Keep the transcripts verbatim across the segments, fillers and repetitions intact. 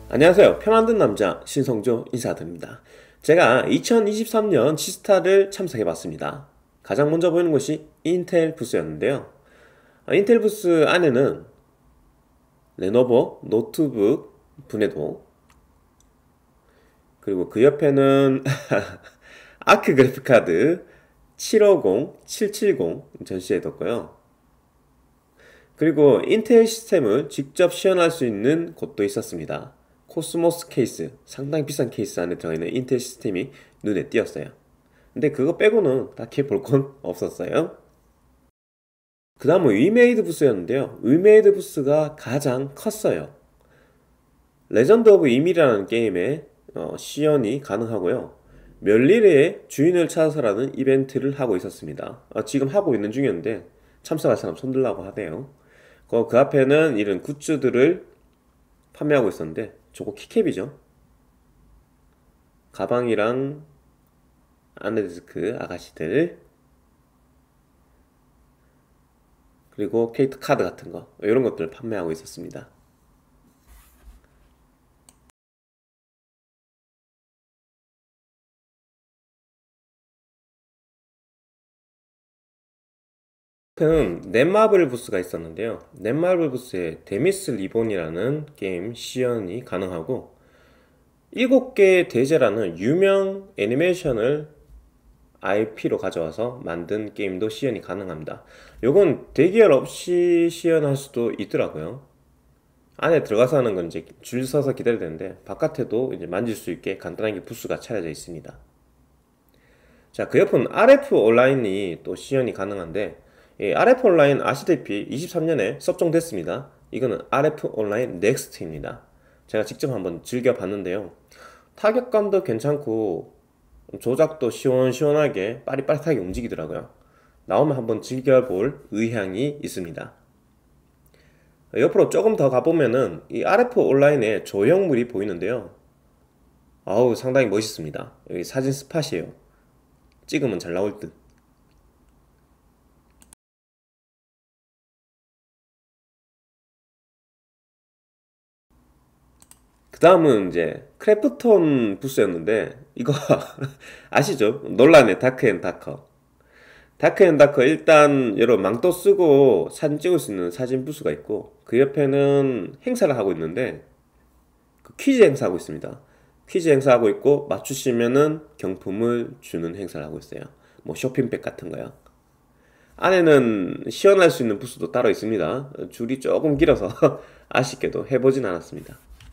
안녕하세요. 표 만든 남자 신성조 인사드립니다. 제가 이천이십삼 년 치스타를 참석해봤습니다. 가장 먼저 보이는 것이 인텔 부스였는데요. 아, 인텔 부스 안에는 레노버 노트북 분해도, 그리고 그 옆에는 아크 그래픽카드 칠오공, 칠칠공 전시해뒀고요. 그리고 인텔 시스템을 직접 시연할 수 있는 곳도 있었습니다. 코스모스 케이스, 상당히 비싼 케이스 안에 들어있는 인텔 시스템이 눈에 띄었어요. 근데 그거 빼고는 딱히 볼 건 없었어요. 그 다음은 위메이드 부스였는데요. 위메이드 부스가 가장 컸어요. 레전드 오브 이밀이라는 게임에 어, 시연이 가능하고요. 멸리레의 주인을 찾아서라는 이벤트를 하고 있었습니다. 아, 지금 하고 있는 중이었는데 참석할 사람 손들라고 하네요. 그, 그 앞에는 이런 굿즈들을 판매하고 있었는데, 저거 키캡이죠. 가방이랑 아내디스크 아가씨들, 그리고 캐릭터 카드 같은 거, 이런 것들을 판매하고 있었습니다. 는 넷마블 부스가 있었는데요. 넷마블 부스에 데미스 리본이라는 게임 시연이 가능하고, 일곱 개의 대제라는 유명 애니메이션을 아이피로 가져와서 만든 게임도 시연이 가능합니다. 요건 대기열 없이 시연할 수도 있더라고요. 안에 들어가서 하는 건 이제 줄 서서 기다려야 되는데, 바깥에도 이제 만질 수 있게 간단하게 부스가 차려져 있습니다. 자, 그 옆은 알에프 온라인이 또 시연이 가능한데, 이 알에프 온라인 아시다시피 이십삼 년에 섭정됐습니다. 이거는 알에프 온라인 넥스트입니다. 제가 직접 한번 즐겨봤는데요. 타격감도 괜찮고 조작도 시원시원하게 빠릿빠릿하게 움직이더라고요. 나오면 한번 즐겨볼 의향이 있습니다. 옆으로 조금 더 가보면은 이 알에프 온라인의 조형물이 보이는데요. 아우, 상당히 멋있습니다. 여기 사진 스팟이에요. 찍으면 잘 나올 듯. 그 다음은 이제 크래프톤 부스였는데, 이거 아시죠? 논란의 다크앤다커. 다크앤다커, 일단 여러 망토 쓰고 사진 찍을 수 있는 사진 부스가 있고, 그 옆에는 행사를 하고 있는데, 그 퀴즈 행사하고 있습니다. 퀴즈 행사하고 있고, 맞추시면은 경품을 주는 행사를 하고 있어요. 뭐 쇼핑백 같은 거요. 안에는 시연할 수 있는 부스도 따로 있습니다. 줄이 조금 길어서 아쉽게도 해보진 않았습니다.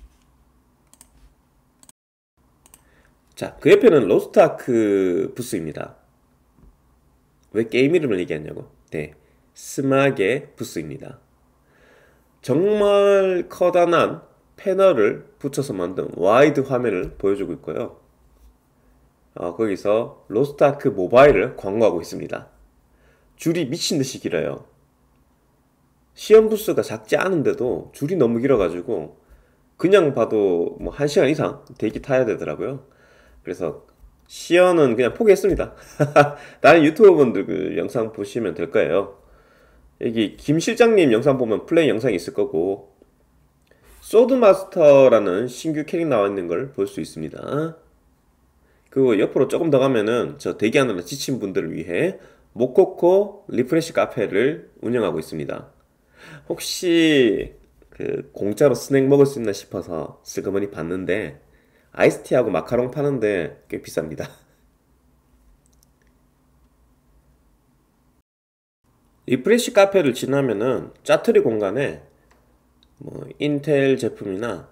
자, 그 옆에는 로스트아크 부스입니다. 왜 게임 이름을 얘기하냐고. 네, 스마게 부스입니다. 정말 커다란 패널을 붙여서 만든 와이드 화면을 보여주고 있고요. 어, 거기서 로스트아크 모바일을 광고하고 있습니다. 줄이 미친듯이 길어요. 시연 부스가 작지 않은데도 줄이 너무 길어가지고 그냥 봐도 뭐 한 시간 이상 대기 타야 되더라고요. 그래서 시연은 그냥 포기했습니다. 다른 유튜버 분들 그 영상 보시면 될 거예요. 여기 김 실장님 영상 보면 플레이 영상이 있을 거고, 소드마스터라는 신규 캐릭 나와 있는 걸 볼 수 있습니다. 그리고 옆으로 조금 더 가면은 저 대기하느라 지친 분들을 위해 모코코 리프레시 카페를 운영하고 있습니다. 혹시 그 공짜로 스낵 먹을 수 있나 싶어서 슬그머니 봤는데, 아이스티하고 마카롱 파는데 꽤 비쌉니다. 리프레시 카페를 지나면은 짜투리 공간에 뭐 인텔 제품이나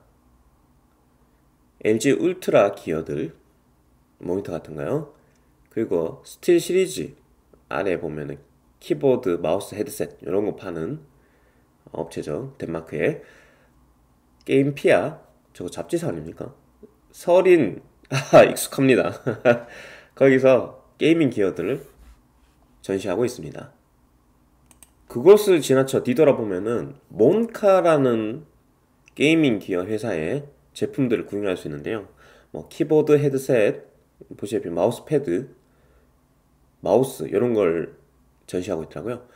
엘지 울트라 기어들 모니터 같은가요? 그리고 스틸 시리즈 아래 보면은 키보드, 마우스, 헤드셋 이런 거 파는 업체죠. 덴마크에. 게임피아, 저거 잡지사 아닙니까? 서린, 아, 익숙합니다. 거기서 게이밍 기어들을 전시하고 있습니다. 그것을 지나쳐 뒤돌아보면은 몬카라는 게이밍 기어 회사의 제품들을 구경할 수 있는데요. 뭐 키보드, 헤드셋, 보시다시피 마우스패드, 마우스 이런 걸 전시하고 있더라고요.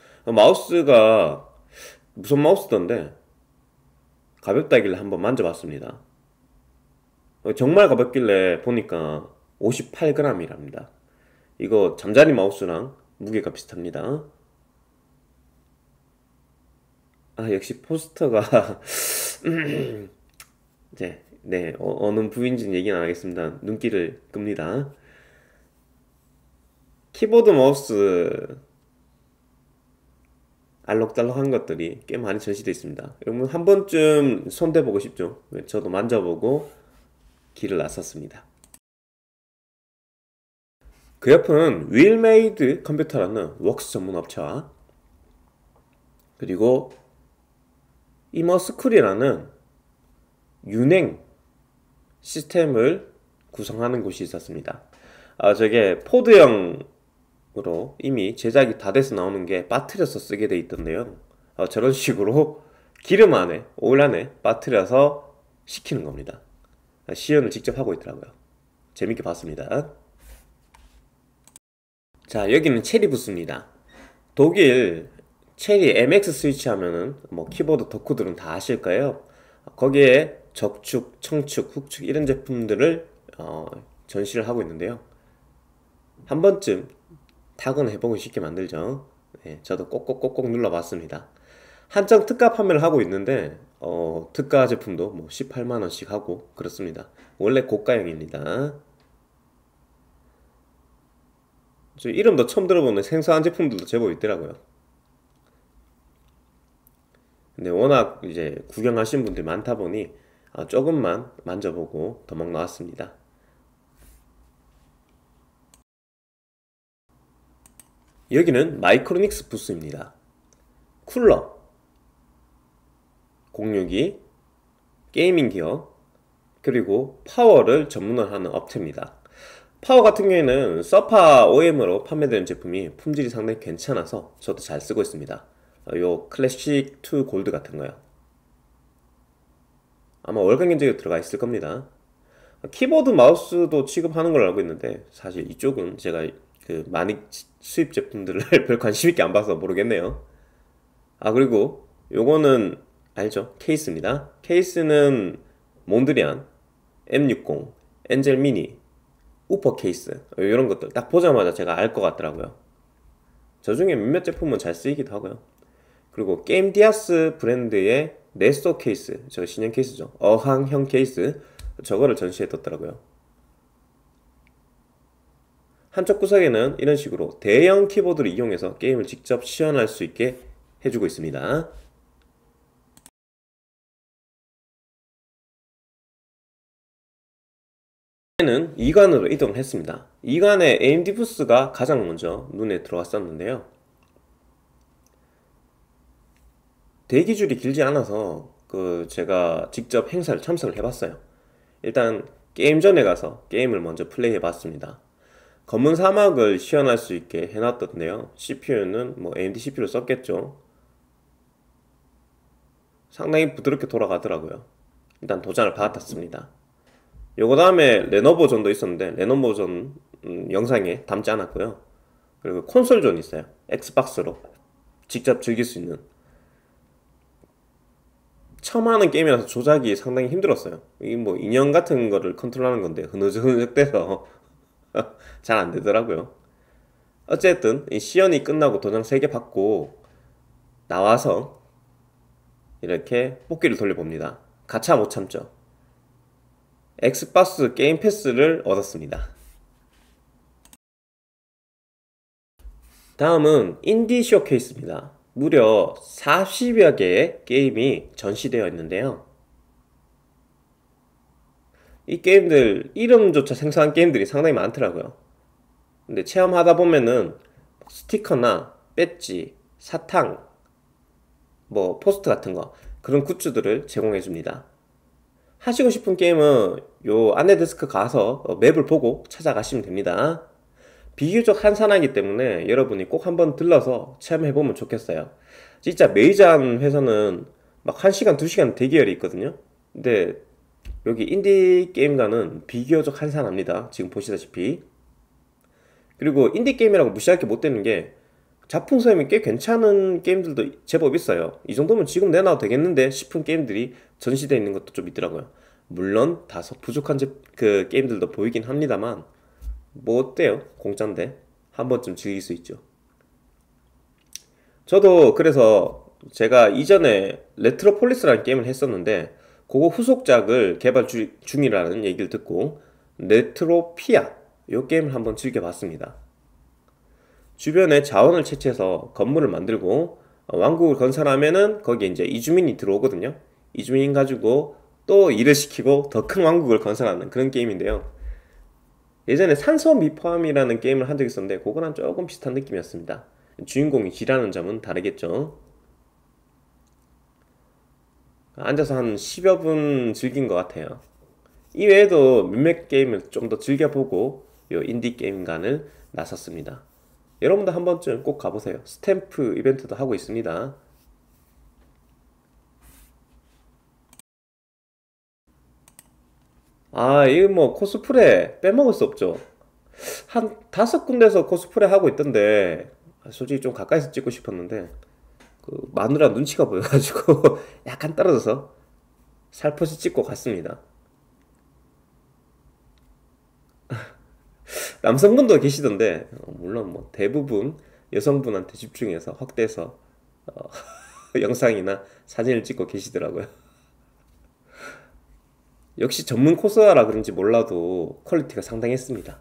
마우스가 무선 마우스던데 가볍다길래 한번 만져봤습니다. 어, 정말 가볍길래 보니까 오십팔 그램이랍니다. 이거 잠자리 마우스랑 무게가 비슷합니다. 아, 역시 포스터가 이제 네, 어, 어느 부위인지는 얘기는 안 하겠습니다. 눈길을 끕니다. 키보드 마우스 알록달록한 것들이 꽤 많이 전시되어 있습니다. 여러분 한 번쯤 손대보고 싶죠? 네, 저도 만져보고 길을 나섰습니다. 그 옆은 윌메이드 컴퓨터라는 웍스 전문 업체와 그리고 이머스쿨이라는 윤행 시스템을 구성하는 곳이 있었습니다. 아, 저게 포드형으로 이미 제작이 다 돼서 나오는 게 빠뜨려서 쓰게 돼 있던데요. 아, 저런 식으로 기름 안에, 오일 안에 빠뜨려서 식히는 겁니다. 아, 시연을 직접 하고 있더라고요. 재밌게 봤습니다. 자, 여기는 체리 부스입니다. 독일 체리 엠엑스 스위치 하면은 뭐 키보드 덕후들은 다 아실 거예요. 거기에 적축, 청축, 훅축 이런 제품들을 어, 전시를 하고 있는데요. 한 번쯤 타건 해보고 싶게 만들죠. 네, 저도 꼭꼭꼭꼭 눌러봤습니다. 한정 특가 판매를 하고 있는데 어, 특가 제품도 뭐 십팔만 원씩 하고 그렇습니다. 원래 고가형입니다. 저 이름도 처음 들어보는 생소한 제품들도 제법 있더라고요. 근데 워낙 이제 구경하신 분들이 많다 보니 아, 조금만 만져보고 도망 나왔습니다. 여기는 마이크로닉스 부스입니다. 쿨러, 공유기, 게이밍 기어, 그리고 파워를 전문으로 하는 업체입니다. 파워 같은 경우에는 서파 오엠으로 판매되는 제품이 품질이 상당히 괜찮아서 저도 잘 쓰고 있습니다. 요 클래식 투 골드 같은 거요. 아마 월간 견적에 들어가 있을 겁니다. 키보드 마우스도 취급하는 걸로 알고 있는데 사실 이쪽은 제가 그 많이 수입 제품들을 별 관심 있게 안 봐서 모르겠네요. 아, 그리고 요거는 알죠? 케이스입니다. 케이스는 몬드리안, 엠 육십, 엔젤 미니, 우퍼 케이스 이런 것들 딱 보자마자 제가 알 것 같더라고요. 저 중에 몇몇 제품은 잘 쓰이기도 하고요. 그리고 게임 디아스 브랜드의 네스토 케이스, 저 신형 케이스죠. 어항형 케이스, 저거를 전시해 뒀더라고요. 한쪽 구석에는 이런 식으로 대형 키보드를 이용해서 게임을 직접 시연할 수 있게 해주고 있습니다. 이제는 이관으로 이동을 했습니다. 이관에 에이엠디 부스가 가장 먼저 눈에 들어왔었는데요. 대기줄이 길지 않아서 그 제가 직접 행사를 참석을 해봤어요. 일단 게임전에 가서 게임을 먼저 플레이해 봤습니다. 검은 사막을 시연할 수 있게 해놨던데요. 씨피유는 뭐 에이엠디 씨피유를 썼겠죠. 상당히 부드럽게 돌아가더라고요. 일단 도장을 받았습니다. 요거 다음에 레노버전도 있었는데 레노버전 음, 영상에 담지 않았고요. 그리고 콘솔존 있어요. 엑스박스로 직접 즐길 수 있는. 처음 하는 게임이라서 조작이 상당히 힘들었어요. 이 뭐 인형 같은 거를 컨트롤하는 건데 흐느적흐느적대서 잘 안 되더라고요. 어쨌든 이 시연이 끝나고 도장 세 개 받고 나와서 이렇게 뽑기를 돌려봅니다. 가차 못 참죠. 엑스박스 게임 패스를 얻었습니다. 다음은 인디 쇼케이스입니다. 무려 사십여 개의 게임이 전시되어 있는데요. 이 게임들 이름조차 생소한 게임들이 상당히 많더라고요. 근데 체험하다 보면은 스티커나 배지, 사탕, 뭐 포스트 같은 거 그런 굿즈들을 제공해 줍니다. 하시고 싶은 게임은 요 안내 데스크 가서 맵을 보고 찾아가시면 됩니다. 비교적 한산하기 때문에 여러분이 꼭 한번 들러서 체험해보면 좋겠어요. 진짜 메이저한 회사는 막 한 시간, 두 시간 대기열이 있거든요. 근데 여기 인디 게임가는 비교적 한산합니다. 지금 보시다시피. 그리고 인디 게임이라고 무시할 게 못 되는 게 작품 소임이 꽤 괜찮은 게임들도 제법 있어요. 이 정도면 지금 내놔도 되겠는데 싶은 게임들이 전시되어 있는 것도 좀 있더라고요. 물론 다소 부족한 제, 그 게임들도 보이긴 합니다만 뭐 어때요? 공짜인데 한 번쯤 즐길 수 있죠. 저도 그래서 제가 이전에 레트로폴리스라는 게임을 했었는데 그거 후속작을 개발 주- 중이라는 얘기를 듣고 레트로피아 이 게임을 한번 즐겨봤습니다. 주변에 자원을 채취해서 건물을 만들고 어, 왕국을 건설하면은 거기에 이제 이주민이 들어오거든요. 이주민 가지고 또 일을 시키고 더 큰 왕국을 건설하는 그런 게임인데요. 예전에 산소 미포함이라는 게임을 한 적이 있었는데 그거랑 조금 비슷한 느낌이었습니다. 주인공이 지라는 점은 다르겠죠. 앉아서 한 십여 분 즐긴 것 같아요. 이외에도 몇몇 게임을 좀 더 즐겨보고 요 인디 게임관을 나섰습니다. 여러분도 한 번쯤 꼭 가보세요. 스탬프 이벤트도 하고 있습니다. 아, 이거 뭐 코스프레 빼먹을 수 없죠. 한 다섯 군데서 코스프레 하고 있던데 솔직히 좀 가까이서 찍고 싶었는데 그 마누라 눈치가 보여가지고 약간 떨어져서 살포시 찍고 갔습니다. 남성분도 계시던데 어, 물론 뭐 대부분 여성분한테 집중해서 확대해서 어, 영상이나 사진을 찍고 계시더라고요. 역시 전문 코스라 그런지 몰라도 퀄리티가 상당했습니다.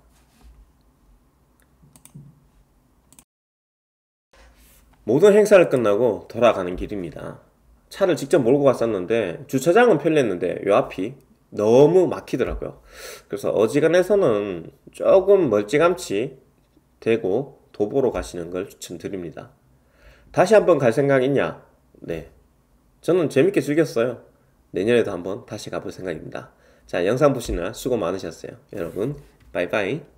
모든 행사를 끝나고 돌아가는 길입니다. 차를 직접 몰고 갔었는데 주차장은 편리했는데 요 앞이 너무 막히더라고요. 그래서 어지간해서는 조금 멀찌감치 대고 도보로 가시는 걸 추천드립니다. 다시 한번 갈 생각 있냐? 네. 저는 재밌게 즐겼어요. 내년에도 한번 다시 가볼 생각입니다. 자, 영상 보시느라 수고 많으셨어요. 여러분, 바이바이.